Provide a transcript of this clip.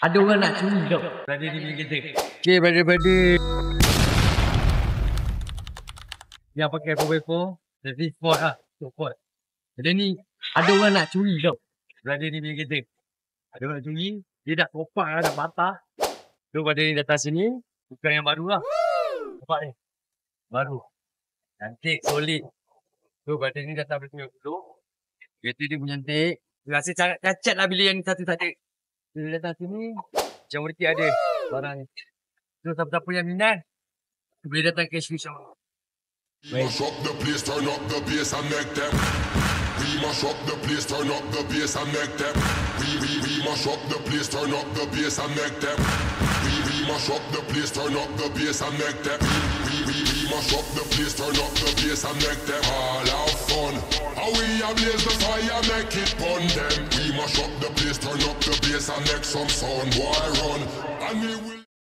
Ada orang nak curi tau. Brother ni punya kereta. Okay, brother. Yang pakai 4x4. Service Ford lah. Ford. Jadi ni, ada orang nak curi tau. Brother ni punya kereta. Ada orang nak curi. Dia dah kopak lah, dah patah. Tu brother ni datang sini. Bukan yang baru lah. Nampak ni. Baru. Cantik, solid. Tu brother ni datang bertengok dulu. Kereta dia pun cantik. Rasa cacat lah bila yang satu tak ada. Dia datang sini. Macam mereka ada barang ni. So siapa-siapa yang minat, boleh datang ke Shri Shop. Mash up the place, turn up the bass and make them. We mash up the place, turn up the bass and make them. We mash up the place, turn up the bass and make them. We mash up the place, turn up the bass and make them. We mash up the place, turn up the bass and make them all have fun. How we ablaze the fire, make it burn them. We mash up the place, turn up the bass and make some sound, boy run. And we will